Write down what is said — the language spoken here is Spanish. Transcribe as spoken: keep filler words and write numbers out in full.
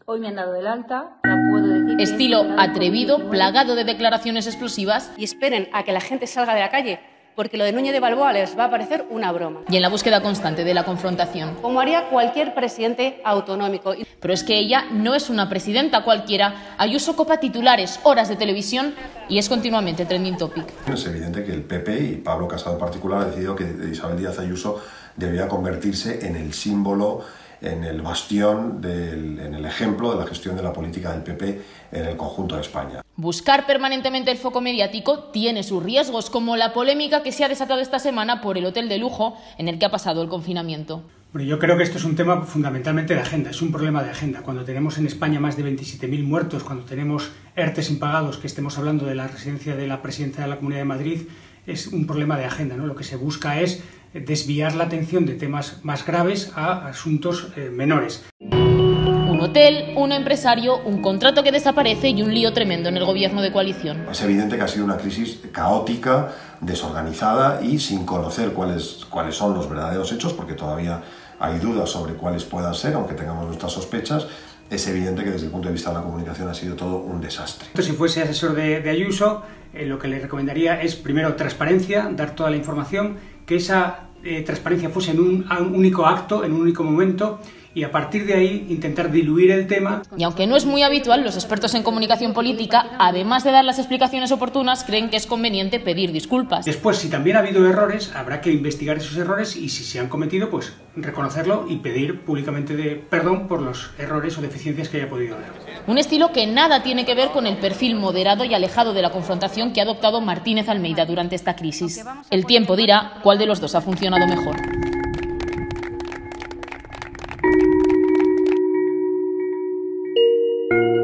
Hoy me han dado el alta, ya puedo decir... Estilo atrevido, plagado de declaraciones explosivas. Y esperen a que la gente salga de la calle, porque lo de Núñez de Balboa les va a parecer una broma. Y en la búsqueda constante de la confrontación. Como haría cualquier presidente autonómico. Pero es que ella no es una presidenta cualquiera. Ayuso copa titulares, horas de televisión y es continuamente trending topic. Es evidente que el P P y Pablo Casado en particular ha decidido que Isabel Díaz Ayuso debía convertirse en el símbolo, en el bastión, del, en el ejemplo de la gestión de la política del P P en el conjunto de España. Buscar permanentemente el foco mediático tiene sus riesgos, como la polémica que se ha desatado esta semana por el hotel de lujo en el que ha pasado el confinamiento. Bueno, yo creo que esto es un tema fundamentalmente de agenda, es un problema de agenda. Cuando tenemos en España más de veintisiete mil muertos, cuando tenemos ERTEs impagados, que estemos hablando de la residencia de la presidenta de la Comunidad de Madrid, es un problema de agenda, ¿no? Lo que se busca es desviar la atención de temas más graves a asuntos eh, menores. Un hotel, un empresario, un contrato que desaparece y un lío tremendo en el gobierno de coalición. Es evidente que ha sido una crisis caótica, desorganizada y sin conocer cuáles, cuáles son los verdaderos hechos, porque todavía hay dudas sobre cuáles puedan ser, aunque tengamos nuestras sospechas. Es evidente que desde el punto de vista de la comunicación ha sido todo un desastre. Si fuese asesor de, de Ayuso, eh, lo que le recomendaría es, primero, transparencia, dar toda la información, que esa eh, transparencia fuese en un, un único acto, en un único momento, y a partir de ahí intentar diluir el tema. Y aunque no es muy habitual, los expertos en comunicación política, además de dar las explicaciones oportunas, creen que es conveniente pedir disculpas. Después, si también ha habido errores, habrá que investigar esos errores y si se han cometido, pues reconocerlo y pedir públicamente de perdón por los errores o deficiencias que haya podido haber. Un estilo que nada tiene que ver con el perfil moderado y alejado de la confrontación que ha adoptado Martínez Almeida durante esta crisis. El tiempo dirá cuál de los dos ha funcionado mejor. Thank you.